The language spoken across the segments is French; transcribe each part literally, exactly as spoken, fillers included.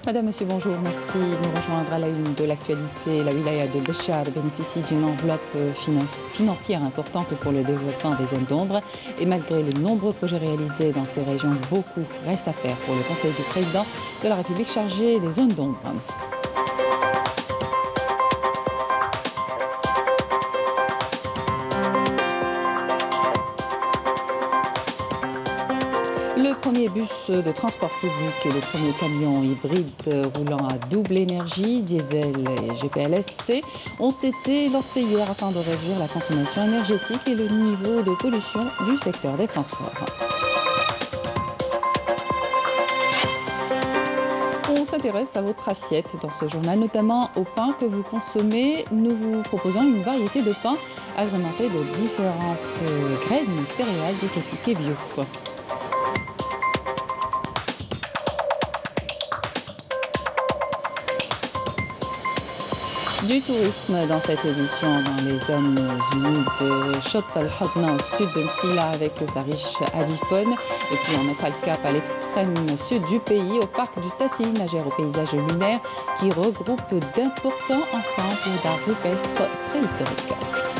Madame, Monsieur, bonjour. Merci de nous rejoindre à la une de l'actualité. La wilaya de Béchar bénéficie d'une enveloppe finance, financière importante pour le développement des zones d'ombre. Et malgré les nombreux projets réalisés dans ces régions, beaucoup reste à faire pour le Conseil du Président de la République chargé des zones d'ombre. Le premier bus de transport public et le premier camion hybride roulant à double énergie, diesel et G P L S C, ont été lancés hier afin de réduire la consommation énergétique et le niveau de pollution du secteur des transports. On s'intéresse à votre assiette dans ce journal, notamment au pain que vous consommez. Nous vous proposons une variété de pains agrémentés de différentes graines, céréales diététiques et bio. Du tourisme dans cette édition dans les zones humides de Chott al-Hodna au sud de Msila avec sa riche avifaune. Et puis on mettra le cap à l'extrême sud du pays, au parc du Tassili Nagère au paysage lunaire qui regroupe d'importants ensembles d'art rupestre préhistorique.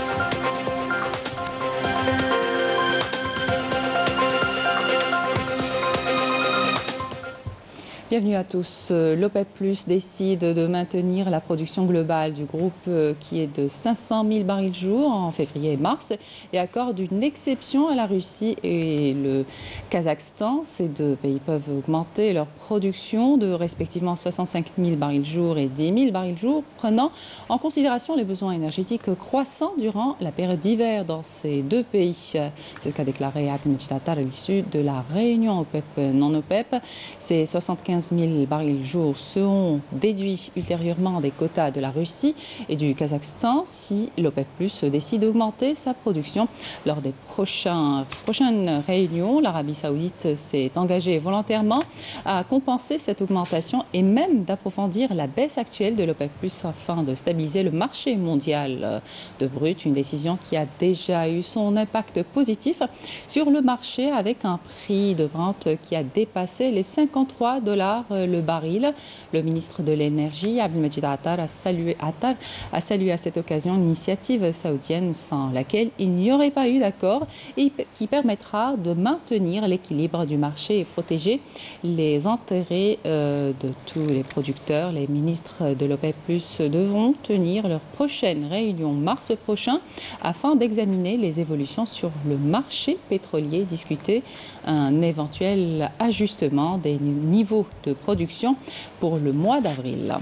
Bienvenue à tous. L'OPEP plus, décide de maintenir la production globale du groupe qui est de cinq cent mille barils jour en février et mars et accorde une exception à la Russie et le Kazakhstan. Ces deux pays peuvent augmenter leur production de respectivement soixante-cinq mille barils jour et dix mille barils jour, prenant en considération les besoins énergétiques croissants durant la période d'hiver dans ces deux pays. C'est ce qu'a déclaré Abdelmajid Attar à l'issue de la réunion OPEP non OPEP. Ces soixante-quinze mille barils jour seront déduits ultérieurement des quotas de la Russie et du Kazakhstan si l'OPEP plus décide d'augmenter sa production. Lors des prochains, prochaines réunions, l'Arabie saoudite s'est engagée volontairement à compenser cette augmentation et même d'approfondir la baisse actuelle de l'OPEP plus afin de stabiliser le marché mondial de brut. Une décision qui a déjà eu son impact positif sur le marché avec un prix de Brent qui a dépassé les cinquante-trois dollars le baril. Le ministre de l'Énergie, Abdelmajid Attar, a salué, Attar, a salué à cette occasion l'initiative saoudienne sans laquelle il n'y aurait pas eu d'accord et qui permettra de maintenir l'équilibre du marché et protéger les intérêts euh, de tous les producteurs. Les ministres de l'OPEP plus devront tenir leur prochaine réunion mars prochain afin d'examiner les évolutions sur le marché pétrolier, discuter un éventuel ajustement des niveaux de production pour le mois d'avril.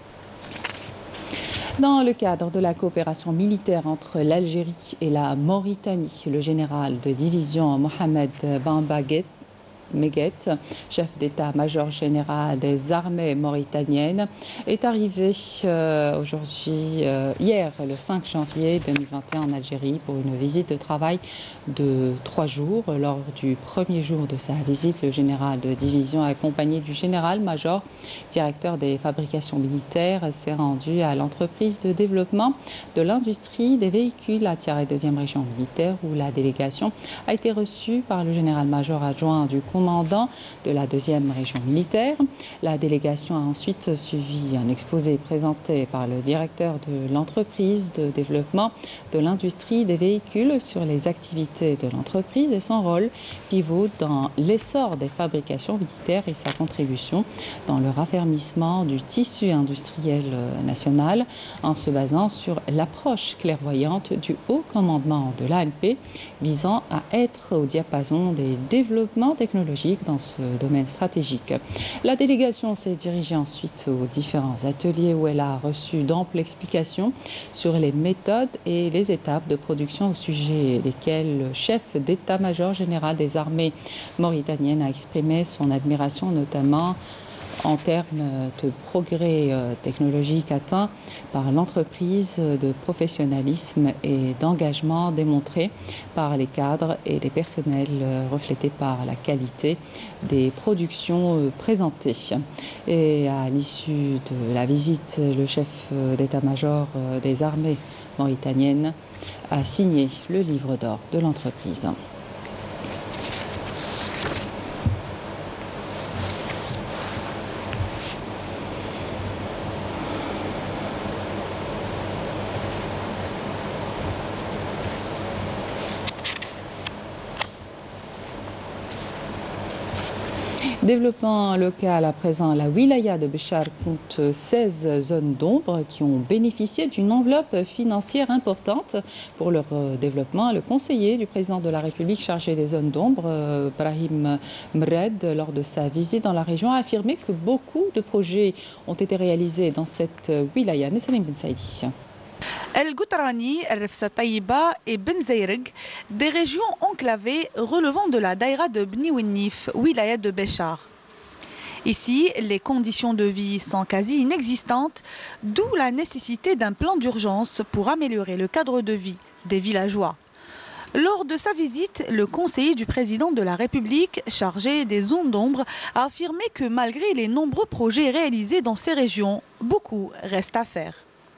Dans le cadre de la coopération militaire entre l'Algérie et la Mauritanie, le général de division Mohamed Bamba Meguet, chef d'état-major général des armées mauritaniennes, est arrivé euh, aujourd'hui, euh, hier, le cinq janvier deux mille vingt et un en Algérie pour une visite de travail de trois jours. Lors du premier jour de sa visite, le général de division, accompagné du général-major, directeur des fabrications militaires, s'est rendu à l'entreprise de développement de l'industrie des véhicules à Tiare, deuxième région militaire, où la délégation a été reçue par le général-major adjoint du commandant de la deuxième région militaire. La délégation a ensuite suivi un exposé présenté par le directeur de l'entreprise de développement de l'industrie des véhicules sur les activités de l'entreprise et son rôle pivot dans l'essor des fabrications militaires et sa contribution dans le raffermissement du tissu industriel national en se basant sur l'approche clairvoyante du haut commandement de l'A N P visant à être au diapason des développements technologiques dans ce domaine stratégique. La délégation s'est dirigée ensuite aux différents ateliers où elle a reçu d'amples explications sur les méthodes et les étapes de production au sujet desquelles le chef d'état-major général des armées mauritaniennes a exprimé son admiration, notamment en termes de progrès technologiques atteints par l'entreprise, de professionnalisme et d'engagement démontré par les cadres et les personnels, reflétés par la qualité des productions présentées. Et à l'issue de la visite, le chef d'état-major des armées mauritaniennes a signé le livre d'or de l'entreprise. Développement local à présent, la wilaya de Béchar compte seize zones d'ombre qui ont bénéficié d'une enveloppe financière importante pour leur développement. Le conseiller du président de la République chargé des zones d'ombre, Brahim Mred, lors de sa visite dans la région, a affirmé que beaucoup de projets ont été réalisés dans cette wilaya. Nesselim Ben Saïdi. El Goutrani, El Rifsa Taïba et Ben Zayreg, des régions enclavées relevant de la daïra de Bni Wennif, wilaya de Béchar. Ici, les conditions de vie sont quasi inexistantes, d'où la nécessité d'un plan d'urgence pour améliorer le cadre de vie des villageois. Lors de sa visite, le conseiller du président de la République, chargé des zones d'ombre, a affirmé que malgré les nombreux projets réalisés dans ces régions, beaucoup reste à faire.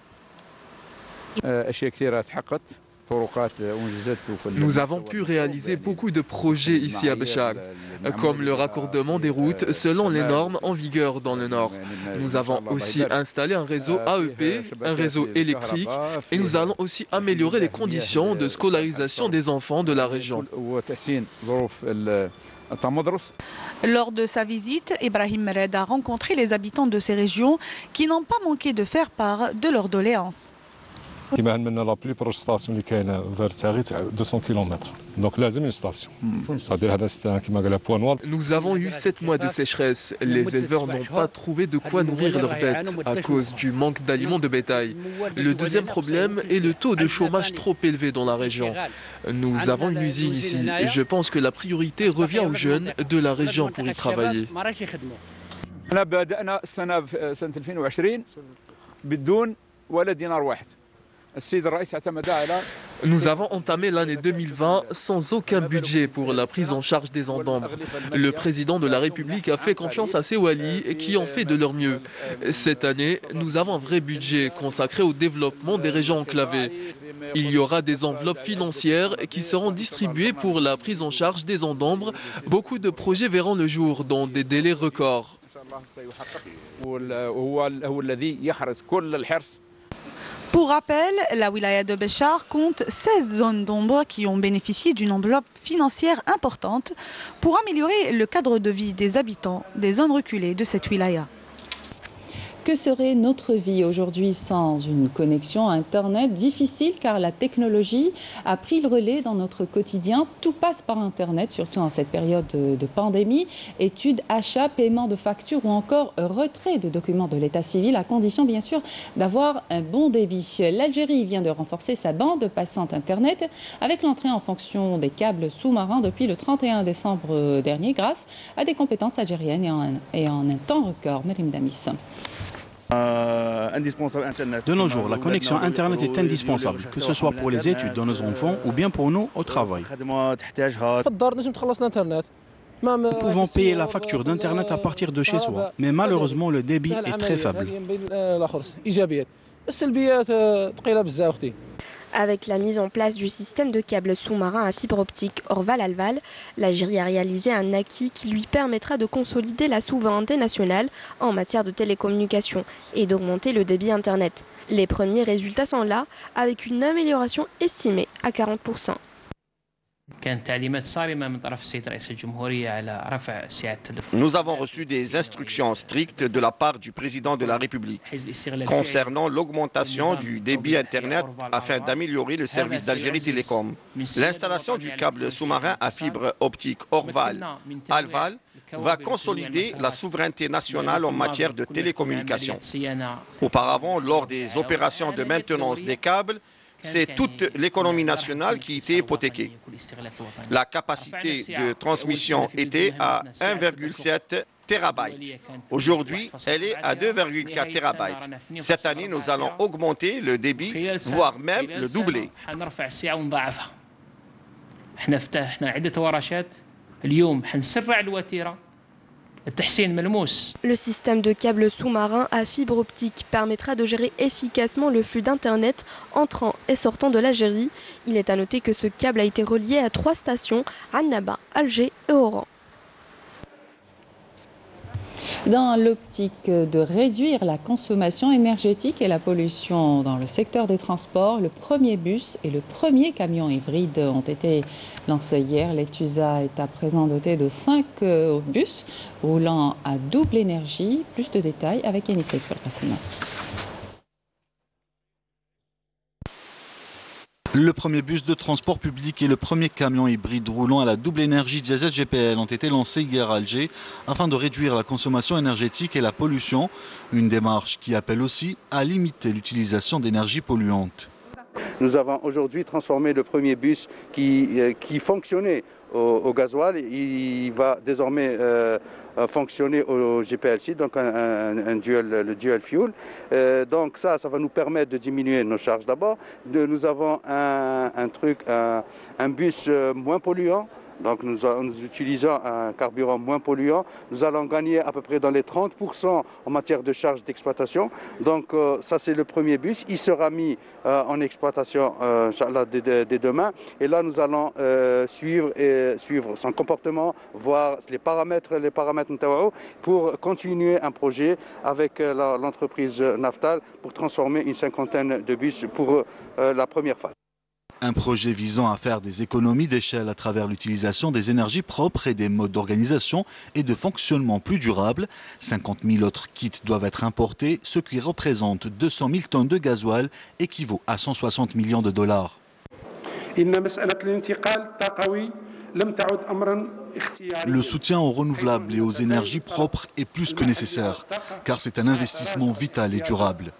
Nous avons pu réaliser beaucoup de projets ici à Béchar, comme le raccordement des routes selon les normes en vigueur dans le nord. Nous avons aussi installé un réseau A E P, un réseau électrique, et nous allons aussi améliorer les conditions de scolarisation des enfants de la région. Lors de sa visite, Ibrahim Mered a rencontré les habitants de ces régions qui n'ont pas manqué de faire part de leurs doléances. كما عندنا لا بلي بروج ستاسيون اللي كاينه فير تاغيت مئتين كيلومتر دونك لازم اون ستاسيون صادير هذا ستان كما قال بوان نوار. Nous avons eu sept mois de sécheresse. Les éleveurs n'ont pas trouvé de quoi nourrir leurs bêtes à cause du manque d'aliments de bétail. Le deuxième problème est le taux de chômage trop élevé dans la région. Nous avons une usine ici. Je pense que la priorité revient aux jeunes de la région pour y travailler. بدأنا السنة سنة ألفين وعشرين بدون ولا دينار واحد. Nous avons entamé l'année deux mille vingt sans aucun budget pour la prise en charge des endambres. Le président de la République a fait confiance à ses walis qui ont fait de leur mieux. Cette année, nous avons un vrai budget consacré au développement des régions enclavées. Il y aura des enveloppes financières qui seront distribuées pour la prise en charge des endambres. Beaucoup de projets verront le jour dans des délais records. Pour rappel, la wilaya de Béchar compte seize zones d'ombre qui ont bénéficié d'une enveloppe financière importante pour améliorer le cadre de vie des habitants des zones reculées de cette wilaya. Que serait notre vie aujourd'hui sans une connexion Internet? Difficile car la technologie a pris le relais dans notre quotidien. Tout passe par Internet, surtout en cette période de, de pandémie. Études, achats, paiement de factures ou encore retrait de documents de l'état civil, à condition bien sûr d'avoir un bon débit. L'Algérie vient de renforcer sa bande passante Internet avec l'entrée en fonction des câbles sous-marins depuis le trente et un décembre dernier grâce à des compétences algériennes et en, et en un temps record. Merim Damis. De nos jours, la connexion Internet est indispensable, que ce soit pour les études de nos enfants ou bien pour nous au travail. Nous pouvons payer la facture d'Internet à partir de chez soi, mais malheureusement le débit est très faible. Avec la mise en place du système de câbles sous-marins à fibre optique Orval-Alval, l'Algérie a réalisé un acquis qui lui permettra de consolider la souveraineté nationale en matière de télécommunications et d'augmenter le débit Internet. Les premiers résultats sont là, avec une amélioration estimée à quarante pour cent. Nous avons reçu des instructions strictes de la part du président de la République concernant l'augmentation du débit Internet afin d'améliorer le service d'Algérie Télécom. L'installation du câble sous-marin à fibre optique Orval-Alval va consolider la souveraineté nationale en matière de télécommunications. Auparavant, lors des opérations de maintenance des câbles, c'est toute l'économie nationale qui était hypothéquée. La capacité de transmission était à un virgule sept térabytes. Aujourd'hui, elle est à deux virgule quatre térabytes. Cette année, nous allons augmenter le débit, voire même le doubler. Le système de câbles sous-marins à fibre optique permettra de gérer efficacement le flux d'Internet entrant et sortant de l'Algérie. Il est à noter que ce câble a été relié à trois stations, Annaba, Alger et Oran. Dans l'optique de réduire la consommation énergétique et la pollution dans le secteur des transports, le premier bus et le premier camion hybride ont été lancés hier. L'Etusa est à présent doté de cinq bus roulant à double énergie. Plus de détails avec Yanis Saïfoul-Rassima. Le premier bus de transport public et le premier camion hybride roulant à la double énergie diesel G P L ont été lancés hier à Alger afin de réduire la consommation énergétique et la pollution. Une démarche qui appelle aussi à limiter l'utilisation d'énergie polluante. Nous avons aujourd'hui transformé le premier bus qui, qui fonctionnait au, au gasoil. Il va désormais euh, fonctionner au G P L C, donc un, un, un dual, le dual fuel. Euh, donc ça, ça va nous permettre de diminuer nos charges d'abord. Nous avons un, un truc, un, un bus moins polluant. Donc nous, nous utilisons un carburant moins polluant. Nous allons gagner à peu près dans les trente pour cent en matière de charges d'exploitation. Donc euh, ça c'est le premier bus. Il sera mis euh, en exploitation euh, dès, dès demain. Et là nous allons euh, suivre, et, suivre son comportement, voir les paramètres, les paramètres pour continuer un projet avec euh, l'entreprise Naftal pour transformer une cinquantaine de bus pour euh, la première phase. Un projet visant à faire des économies d'échelle à travers l'utilisation des énergies propres et des modes d'organisation et de fonctionnement plus durables. cinquante mille autres kits doivent être importés, ce qui représente deux cent mille tonnes de gasoil, équivaut à cent soixante millions de dollars. Le soutien aux renouvelables et aux énergies propres est plus que nécessaire, car c'est un investissement vital et durable.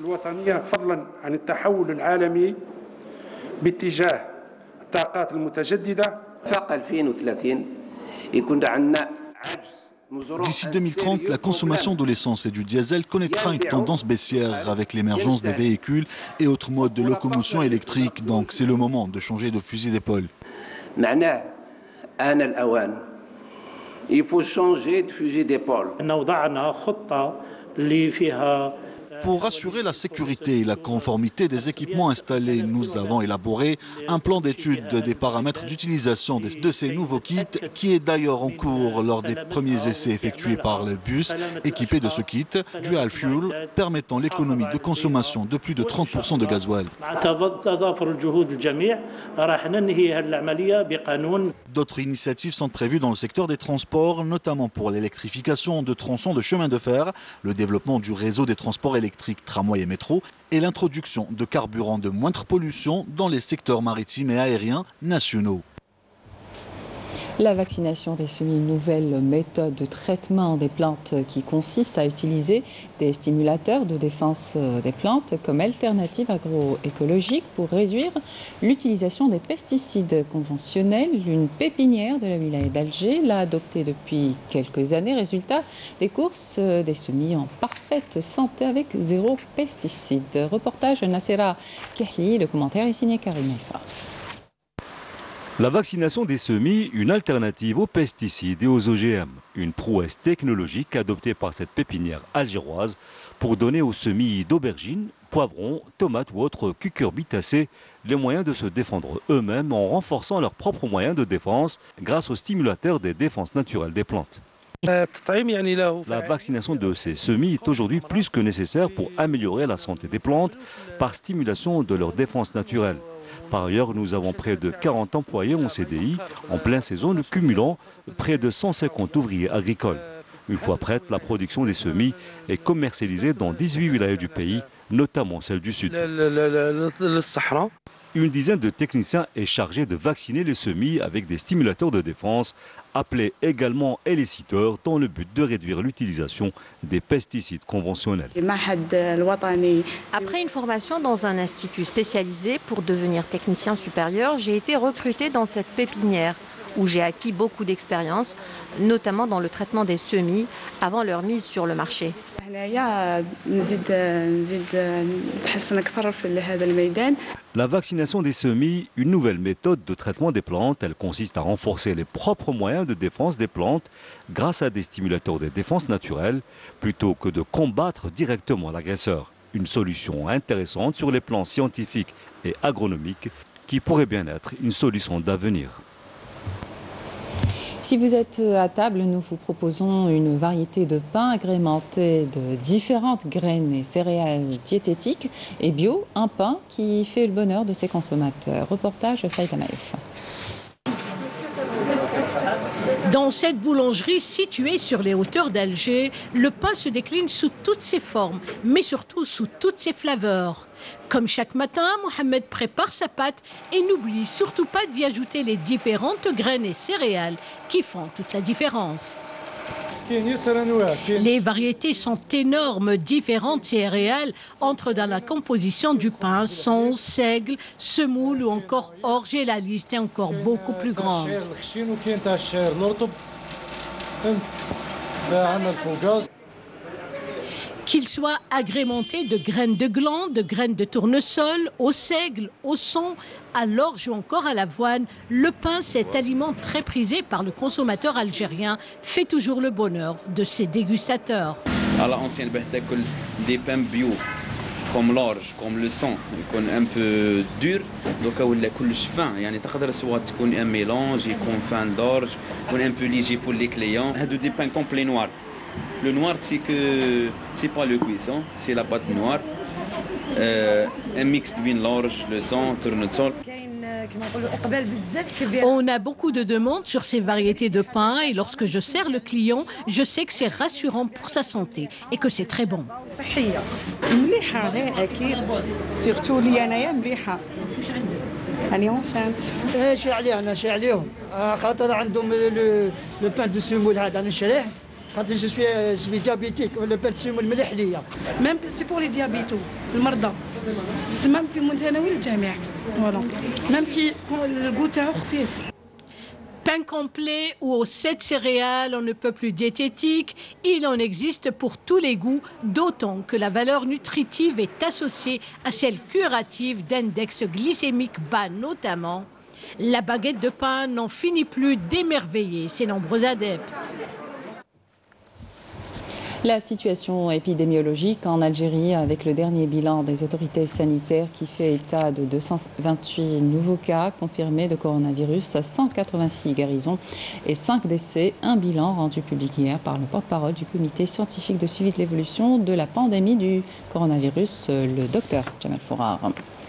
باتجاه الطاقات المتجددة فاق ألفين وثلاثين يكون عندنا عجز. D'ici deux mille trente, la consommation de l'essence et du diesel connaîtra une tendance baissière avec l'émergence des véhicules et autres modes de locomotion électrique. Donc c'est le moment de changer de fusil d'épaule. معناه آن الأوان. Il faut changer de fusil d'épaule. وضعنا خطة اللي فيها Pour assurer la sécurité et la conformité des équipements installés, nous avons élaboré un plan d'étude des paramètres d'utilisation de ces nouveaux kits qui est d'ailleurs en cours lors des premiers essais effectués par le bus équipé de ce kit Dual Fuel permettant l'économie de consommation de plus de trente pour cent de gasoil. D'autres initiatives sont prévues dans le secteur des transports, notamment pour l'électrification de tronçons de chemin de fer, le développement du réseau des transports électriques électrique, tramway et métro et l'introduction de carburants de moindre pollution dans les secteurs maritimes et aériens nationaux. La vaccination des semis, une nouvelle méthode de traitement des plantes qui consiste à utiliser des stimulateurs de défense des plantes comme alternative agroécologique pour réduire l'utilisation des pesticides conventionnels. Une pépinière de la wilaya d'Alger l'a adoptée depuis quelques années. Résultat, des courses des semis en parfaite santé avec zéro pesticide. Reportage Nassera Kahli, le commentaire est signé Karim Alfa. La vaccination des semis, une alternative aux pesticides et aux O G M. Une prouesse technologique adoptée par cette pépinière algéroise pour donner aux semis d'aubergines, poivrons, tomates ou autres cucurbitacées les moyens de se défendre eux-mêmes en renforçant leurs propres moyens de défense grâce aux stimulateurs des défenses naturelles des plantes. La vaccination de ces semis est aujourd'hui plus que nécessaire pour améliorer la santé des plantes par stimulation de leur défense naturelle. Par ailleurs, nous avons près de quarante employés en C D I en pleine saison, cumulant près de cent cinquante ouvriers agricoles. Une fois prête, la production des semis est commercialisée dans dix-huit wilayas du pays, notamment celle du sud. Une dizaine de techniciens est chargée de vacciner les semis avec des stimulateurs de défense, appelés également héliciteurs, dans le but de réduire l'utilisation des pesticides conventionnels. Après une formation dans un institut spécialisé pour devenir technicien supérieur, j'ai été recruté dans cette pépinière où j'ai acquis beaucoup d'expérience, notamment dans le traitement des semis avant leur mise sur le marché. La vaccination des semis, une nouvelle méthode de traitement des plantes, elle consiste à renforcer les propres moyens de défense des plantes grâce à des stimulateurs de défense naturelle plutôt que de combattre directement l'agresseur. Une solution intéressante sur les plans scientifiques et agronomiques qui pourrait bien être une solution d'avenir. Si vous êtes à table, nous vous proposons une variété de pain agrémenté de différentes graines et céréales diététiques et bio, un pain qui fait le bonheur de ses consommateurs. Reportage Saïd Amaïf. Dans cette boulangerie située sur les hauteurs d'Alger, le pain se décline sous toutes ses formes, mais surtout sous toutes ses flaveurs. Comme chaque matin, Mohamed prépare sa pâte et n'oublie surtout pas d'y ajouter les différentes graines et céréales qui font toute la différence. Les variétés sont énormes, différentes céréales entrent dans la composition du pain, son, seigle, semoule ou encore orge, et la liste est encore beaucoup plus grande. Qu'il soit agrémenté de graines de gland, de graines de tournesol, au seigle, au son, à l'orge ou encore à l'avoine, le pain, cet aliment très prisé par le consommateur algérien, fait toujours le bonheur de ses dégustateurs. À l'ancienne, des pains bio, comme l'orge, comme le son, un peu dur, donc il est fin. Il y a un mélange, un fin d'orge, un peu léger pour les clients. Il y a des pains complets noirs. Le noir, c'est que c'est pas le cuisson, c'est la pâte noire. Euh, un mix de l'orge, le sang, tournesol. On a beaucoup de demandes sur ces variétés de pain et lorsque je sers le client, je sais que c'est rassurant pour sa santé et que c'est très bon. Surtout أنا enceinte. شي عليه أنا شي عليهم خاطر عندهم le pain de semoule هذا نشريه خاطر je suis je suis diabétique le pain de semoule مليح ليا. Même c'est pour les diabétos المرضى. تمام في متناول الجميع. Voilà. Même qui le goûter خفيف. Pain complet ou aux sept céréales, on ne peut plus diététique, il en existe pour tous les goûts, d'autant que la valeur nutritive est associée à celle curative d'index glycémique bas notamment. La baguette de pain n'en finit plus d'émerveiller ses nombreux adeptes. La situation épidémiologique en Algérie, avec le dernier bilan des autorités sanitaires qui fait état de deux cent vingt-huit nouveaux cas confirmés de coronavirus, cent quatre-vingt-six guérisons et cinq décès. Un bilan rendu public hier par le porte-parole du comité scientifique de suivi de l'évolution de la pandémie du coronavirus, le docteur Jamal Fourar.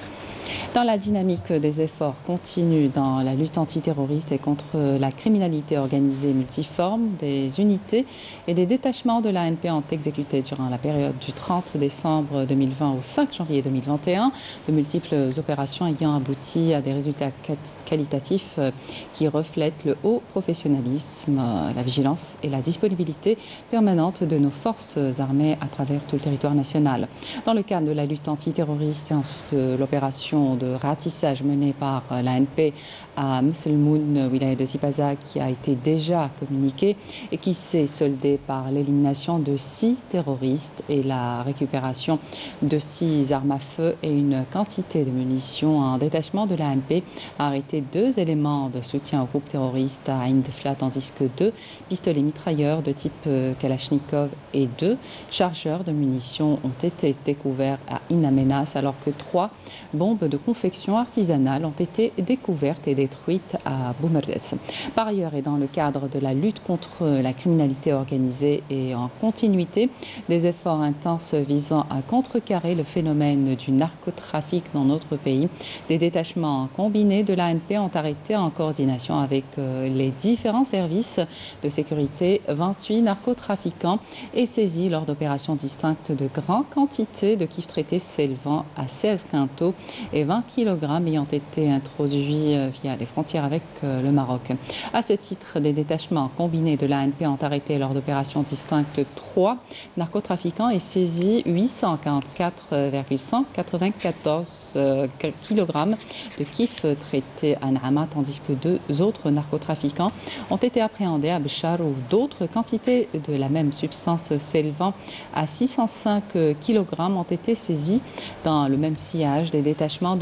Dans la dynamique des efforts continus dans la lutte antiterroriste et contre la criminalité organisée multiforme, des unités et des détachements de l'A N P ont exécuté durant la période du trente décembre deux mille vingt au cinq janvier deux mille vingt et un de multiples opérations ayant abouti à des résultats qualitatifs qui reflètent le haut professionnalisme, la vigilance et la disponibilité permanente de nos forces armées à travers tout le territoire national. Dans le cadre de la lutte antiterroriste et ensuite de l'opération de ratissage menée par l'A N P à Mselmoun, wilaya de Tipaza, qui a été déjà communiquée et qui s'est soldée par l'élimination de six terroristes et la récupération de six armes à feu et une quantité de munitions. Un détachement de l'A N P a arrêté deux éléments de soutien au groupe terroriste à Ain Defla, tandis que deux pistolets mitrailleurs de type Kalachnikov et deux chargeurs de munitions ont été découverts à In Amenas, alors que trois bombes de confection artisanale ont été découvertes et détruites à Boumerdes. Par ailleurs, et dans le cadre de la lutte contre la criminalité organisée et en continuité des efforts intenses visant à contrecarrer le phénomène du narcotrafic dans notre pays, des détachements combinés de l'A N P ont arrêté en coordination avec les différents services de sécurité vingt-huit narcotrafiquants et saisi lors d'opérations distinctes de grandes quantités de kiff traités s'élevant à seize quintaux et vingt kilogrammes ayant été introduits via les frontières avec le Maroc. À ce titre, des détachements combinés de l'A N P ont arrêté lors d'opérations distinctes trois narcotrafiquants et saisi huit cent quarante-quatre virgule cent quatre-vingt-quatorze kilogrammes de kiff traités à Naama, tandis que deux autres narcotrafiquants ont été appréhendés à Béchar où d'autres quantités de la même substance s'élevant à six cent cinq kilogrammes ont été saisies dans le même sillage. Des détachements de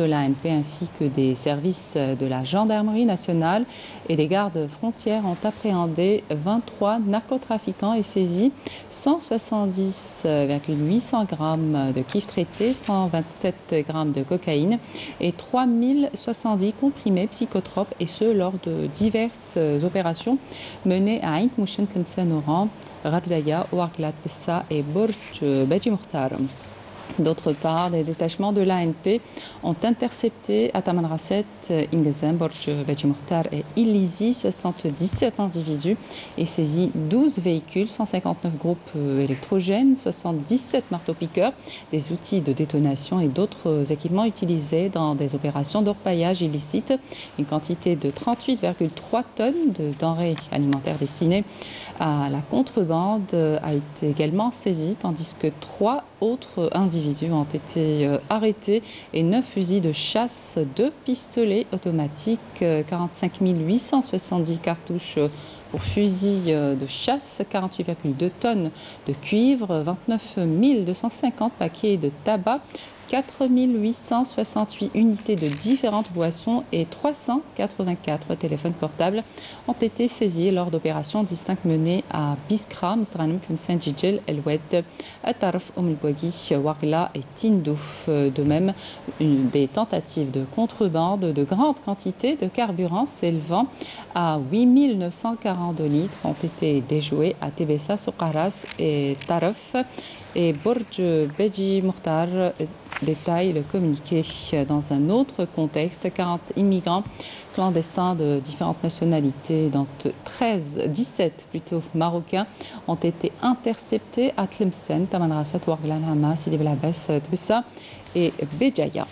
l'A N P ainsi que des services de la gendarmerie nationale et des gardes frontières ont appréhendé vingt-trois narcotrafiquants et saisi cent soixante-dix virgule huit cents grammes de kiff traité, cent vingt-sept grammes de cocaïne et trois mille soixante-dix comprimés psychotropes, et ce lors de diverses opérations menées à Ain Mouchen, Tlemcen Oran, Ghardaya, Ouarglat, Bessa et Borj Beji Mokhtar. D'autre part, des détachements de l'A N P ont intercepté à Tamanrasset, Ingezem, Borj Beji Mokhtar et Ilizi soixante-dix-sept individus et saisi douze véhicules, cent cinquante-neuf groupes électrogènes, soixante-dix-sept marteaux-piqueurs, des outils de détonation et d'autres équipements utilisés dans des opérations d'orpaillage illicite. Une quantité de trente-huit virgule trois tonnes de denrées alimentaires destinées à la contrebande a été également saisie, tandis que trois autres individus ont été arrêtés et neuf fusils de chasse, deux pistolets automatiques, quarante-cinq mille huit cent soixante-dix cartouches pour fusils de chasse, quarante-huit virgule deux tonnes de cuivre, vingt-neuf mille deux cent cinquante paquets de tabac, quatre mille huit cent soixante-huit unités de différentes boissons et trois cent quatre-vingt-quatre téléphones portables ont été saisis lors d'opérations distinctes menées à Biskra, Msranim, Tlemcen, Jijel, El Oued, Atarf, Oum El Bouagui, Ouargla et Tindouf. De même, une, des tentatives de contrebande de grandes quantités de carburant s'élevant à huit mille neuf cent quarante-deux litres ont été déjouées à Tébessa, Soqaras et Taraf. Et Borj Beji Mokhtar détaille le communiqué. Dans un autre contexte, quarante immigrants clandestins de différentes nationalités, dont treize, dix-sept plutôt marocains, ont été interceptés à Tlemcen, Tamanrasset, Ouargla, Hama, Sidi Bel Abbas, Tbessa et Béjaïa.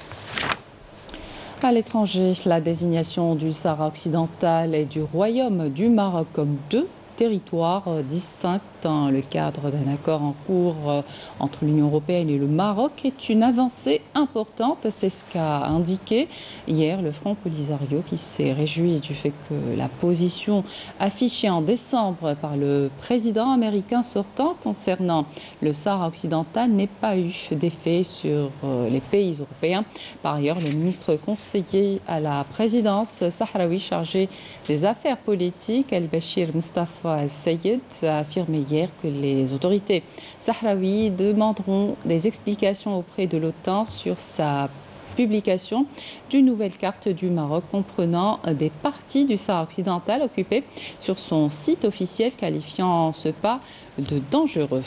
À l'étranger, la désignation du Sahara occidental et du Royaume du Maroc comme deux territoires distincts dans le cadre d'un accord en cours entre l'Union européenne et le Maroc est une avancée importante. C'est ce qu'a indiqué hier le Front Polisario, qui s'est réjoui du fait que la position affichée en décembre par le président américain sortant concernant le Sahara occidental n'ait pas eu d'effet sur les pays européens. Par ailleurs, le ministre conseiller à la présidence sahraoui chargé des affaires politiques, El-Bachir Mustafa Al-Sayed, a affirmé hier que les autorités sahraouies demanderont des explications auprès de l'OTAN sur sa publication d'une nouvelle carte du Maroc comprenant des parties du Sahara occidental occupées sur son site officiel, qualifiant ce pas de dangereux.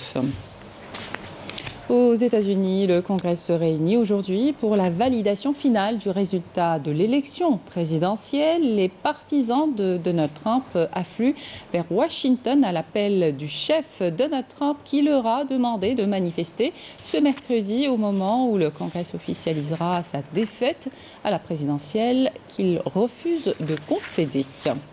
Aux États-Unis, le Congrès se réunit aujourd'hui pour la validation finale du résultat de l'élection présidentielle. Les partisans de Donald Trump affluent vers Washington à l'appel du chef Donald Trump, qui leur a demandé de manifester ce mercredi au moment où le Congrès officialisera sa défaite à la présidentielle qu'il refuse de concéder.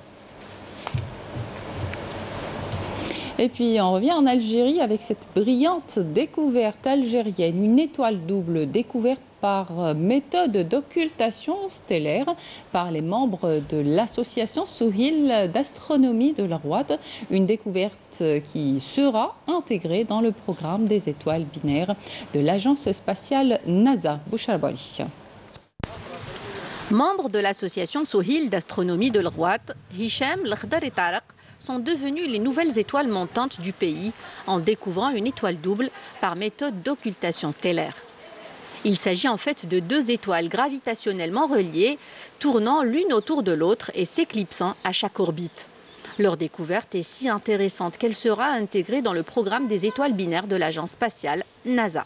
Et puis on revient en Algérie avec cette brillante découverte algérienne, une étoile double découverte par méthode d'occultation stellaire par les membres de l'association Souhil d'astronomie de l'Arwad, une découverte qui sera intégrée dans le programme des étoiles binaires de l'agence spatiale NASA. Bouchra Bali. Membres de l'association Souhil d'astronomie de l'Arwad, Hicham, L'Khdar et Taraq sont devenues les nouvelles étoiles montantes du pays en découvrant une étoile double par méthode d'occultation stellaire. Il s'agit en fait de deux étoiles gravitationnellement reliées, tournant l'une autour de l'autre et s'éclipsant à chaque orbite. Leur découverte est si intéressante qu'elle sera intégrée dans le programme des étoiles binaires de l'agence spatiale NASA.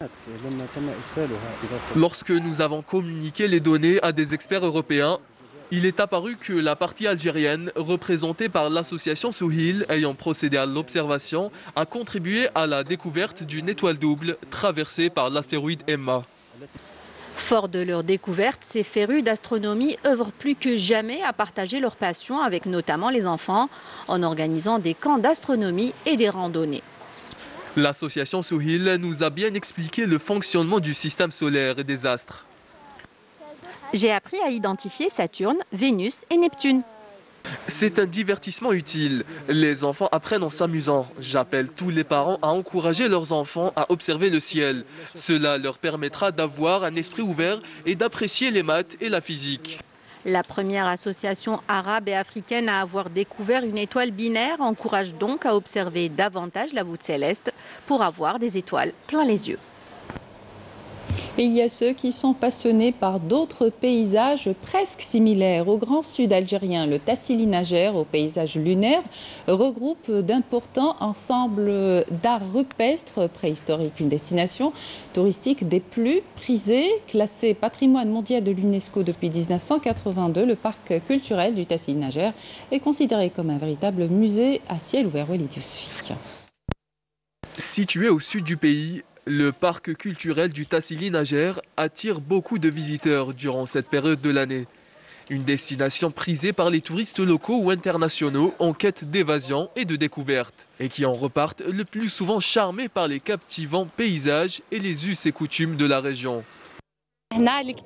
Lorsque nous avons communiqué les données à des experts européens, il est apparu que la partie algérienne, représentée par l'association Souhil ayant procédé à l'observation, a contribué à la découverte d'une étoile double traversée par l'astéroïde Emma. Forts de leur découverte, ces férus d'astronomie œuvrent plus que jamais à partager leur passion avec notamment les enfants, en organisant des camps d'astronomie et des randonnées. L'association Souhil nous a bien expliqué le fonctionnement du système solaire et des astres. J'ai appris à identifier Saturne, Vénus et Neptune. C'est un divertissement utile. Les enfants apprennent en s'amusant. J'appelle tous les parents à encourager leurs enfants à observer le ciel. Cela leur permettra d'avoir un esprit ouvert et d'apprécier les maths et la physique. La première association arabe et africaine à avoir découvert une étoile binaire encourage donc à observer davantage la voûte céleste pour avoir des étoiles plein les yeux. Et il y a ceux qui sont passionnés par d'autres paysages presque similaires. Au grand sud algérien, le Tassili Najer, au paysage lunaire, regroupe d'importants ensembles d'art rupestre préhistorique. Une destination touristique des plus prisées, classée patrimoine mondial de l'UNESCO depuis mille neuf cent quatre-vingt-deux. Le parc culturel du Tassili Najer est considéré comme un véritable musée à ciel ouvert. Walid Yousfi. Situé au sud du pays, le parc culturel du Tassili Najer attire beaucoup de visiteurs durant cette période de l'année. Une destination prisée par les touristes locaux ou internationaux en quête d'évasion et de découverte, et qui en repartent le plus souvent charmés par les captivants paysages et les us et coutumes de la région. Nous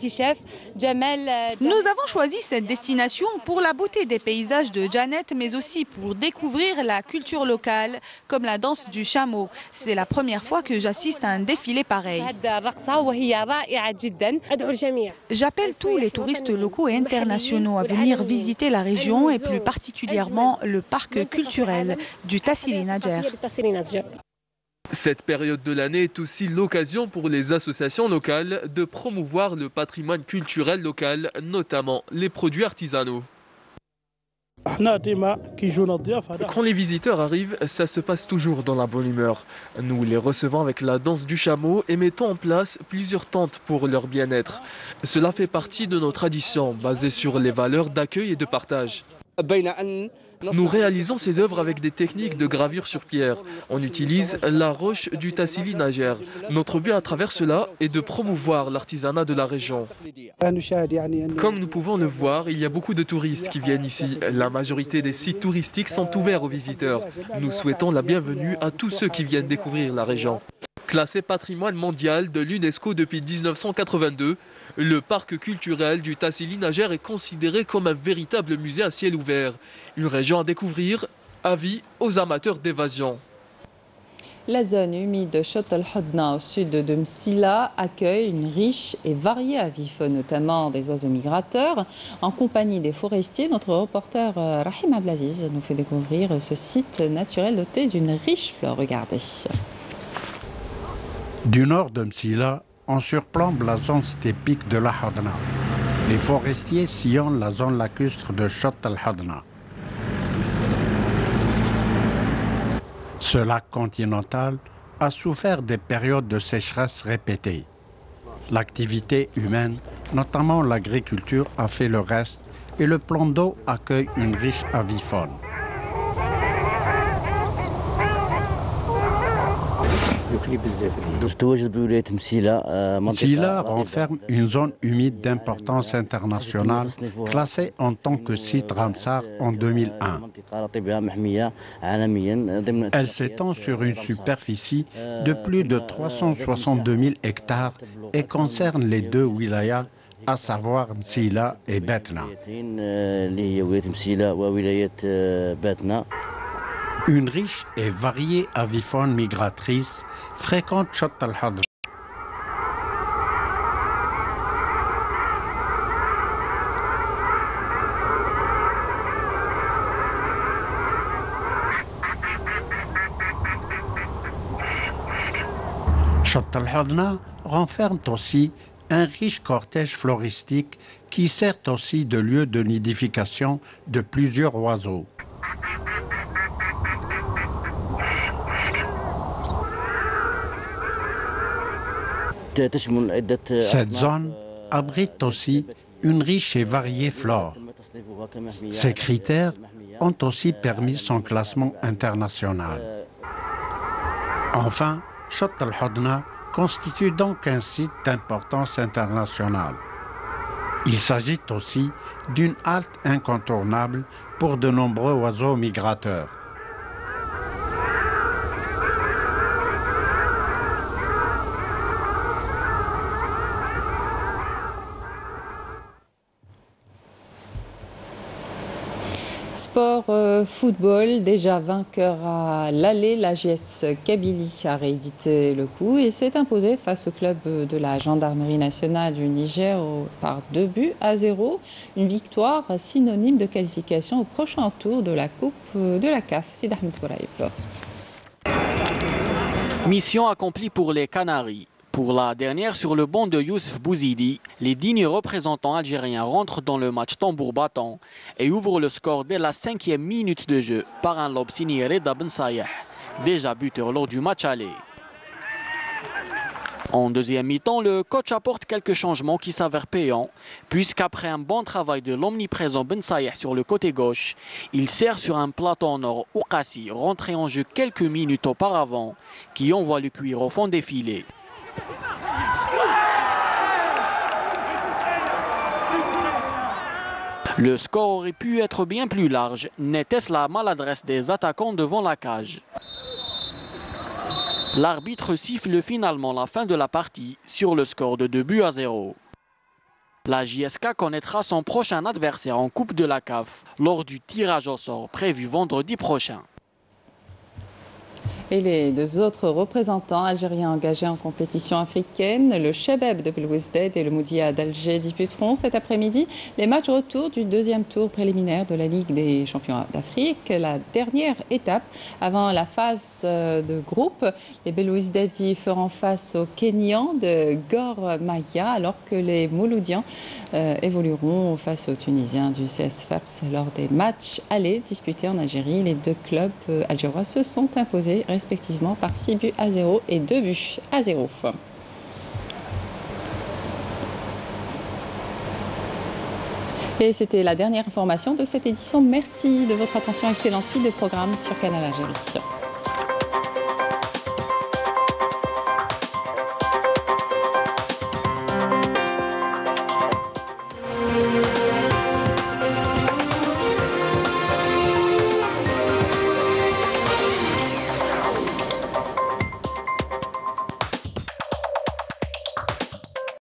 avons choisi cette destination pour la beauté des paysages de Janet, mais aussi pour découvrir la culture locale, comme la danse du chameau. C'est la première fois que j'assiste à un défilé pareil. J'appelle tous les touristes locaux et internationaux à venir visiter la région et plus particulièrement le parc culturel du Tassili Najer. Cette période de l'année est aussi l'occasion pour les associations locales de promouvoir le patrimoine culturel local, notamment les produits artisanaux. Quand les visiteurs arrivent, ça se passe toujours dans la bonne humeur. Nous les recevons avec la danse du chameau et mettons en place plusieurs tentes pour leur bien-être. Cela fait partie de nos traditions basées sur les valeurs d'accueil et de partage. Nous réalisons ces œuvres avec des techniques de gravure sur pierre. On utilise la roche du Tassili Najer. Notre but à travers cela est de promouvoir l'artisanat de la région. Comme nous pouvons le voir, il y a beaucoup de touristes qui viennent ici. La majorité des sites touristiques sont ouverts aux visiteurs. Nous souhaitons la bienvenue à tous ceux qui viennent découvrir la région. Classé patrimoine mondial de l'UNESCO depuis mille neuf cent quatre-vingt-deux, le parc culturel du Tassili Najer est considéré comme un véritable musée à ciel ouvert. Une région à découvrir, avis aux amateurs d'évasion. La zone humide de Chott el-Hodna au sud de Msila accueille une riche et variée avifaune, notamment des oiseaux migrateurs. En compagnie des forestiers, notre reporter Rahim Ablaziz nous fait découvrir ce site naturel doté d'une riche flore. Regardez. Du nord de Msila, on surplombe la zone stépique de la Hodna. Les forestiers sillonnent la zone lacustre de Chott el-Hodna. Ce lac continental a souffert des périodes de sécheresse répétées. L'activité humaine, notamment l'agriculture, a fait le reste et le plan d'eau accueille une riche avifaune. Msila renferme une zone humide d'importance internationale classée en tant que site Ramsar en deux mille un. Elle s'étend sur une superficie de plus de trois cent soixante-deux mille hectares et concerne les deux wilayas, à savoir Msila et Betna. Une riche et variée avifaune migratrice fréquente Chott el-Hodna. Chott el-Hodna renferme aussi un riche cortège floristique qui sert aussi de lieu de nidification de plusieurs oiseaux. Cette zone abrite aussi une riche et variée flore. Ces critères ont aussi permis son classement international. Enfin, Chott el-Hodna constitue donc un site d'importance internationale. Il s'agit aussi d'une halte incontournable pour de nombreux oiseaux migrateurs. Sport euh, football, déjà vainqueur à l'aller, la J S Kabylie a réédité le coup et s'est imposé face au club de la gendarmerie nationale du Niger par deux buts à zéro. Une victoire synonyme de qualification au prochain tour de la Coupe de la C A F. Sid Ahmed Bouraïb. Mission accomplie pour les Canaries. Pour la dernière sur le banc de Youssef Bouzidi, les dignes représentants algériens rentrent dans le match tambour battant et ouvrent le score dès la cinquième minute de jeu par un lob signé Reda Ben Sayeh, déjà buteur lors du match aller. En deuxième mi-temps, le coach apporte quelques changements qui s'avèrent payants, puisqu'après un bon travail de l'omniprésent Ben Sayeh sur le côté gauche, il sert sur un plateau en or Oukassi, rentré en jeu quelques minutes auparavant, qui envoie le cuir au fond des filets. Le score aurait pu être bien plus large, n'était-ce la maladresse des attaquants devant la cage. L'arbitre siffle finalement la fin de la partie sur le score de deux buts à zéro. La J S K connaîtra son prochain adversaire en Coupe de la C A F lors du tirage au sort prévu vendredi prochain. Et les deux autres représentants algériens engagés en compétition africaine, le Chebeb de Belouizdad et le Moudia d'Alger disputeront cet après-midi les matchs retour du deuxième tour préliminaire de la Ligue des champions d'Afrique, la dernière étape avant la phase de groupe. Les Belouizdadi feront face aux Kenyans de Gor Mahia, alors que les Mouloudiens euh, évolueront face aux Tunisiens du C S Fars lors des matchs allés disputés en Algérie. Les deux clubs euh, algérois se sont imposés respectivement par six buts à zéro et deux buts à zéro. Et c'était la dernière information de cette édition. Merci de votre attention. Excellente suite de programme sur Canal Algérie.